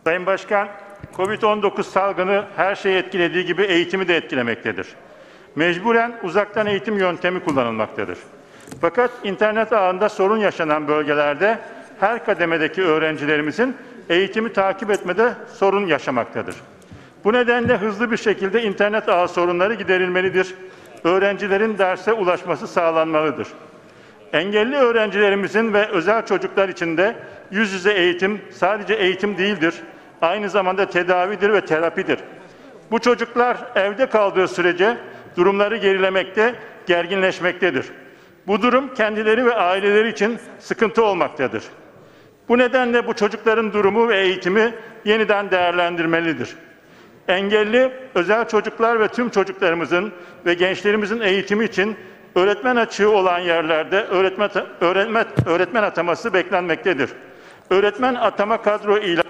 Sayın Başkan, Covid-19 salgını her şeyi etkilediği gibi eğitimi de etkilemektedir. Mecburen uzaktan eğitim yöntemi kullanılmaktadır. Fakat internet ağında sorun yaşanan bölgelerde her kademedeki öğrencilerimizin eğitimi takip etmede sorun yaşamaktadır. Bu nedenle hızlı bir şekilde internet ağı sorunları giderilmelidir. Öğrencilerin derse ulaşması sağlanmalıdır. Engelli öğrencilerimizin ve özel çocuklar için de yüz yüze eğitim sadece eğitim değildir. Aynı zamanda tedavidir ve terapidir. Bu çocuklar evde kaldığı sürece durumları gerilemekte, gerginleşmektedir. Bu durum kendileri ve aileleri için sıkıntı olmaktadır. Bu nedenle bu çocukların durumu ve eğitimi yeniden değerlendirmelidir. Engelli, özel çocuklar ve tüm çocuklarımızın ve gençlerimizin eğitimi için öğretmen açığı olan yerlerde öğretmen ataması beklenmektedir. Öğretmen atama kadro ilan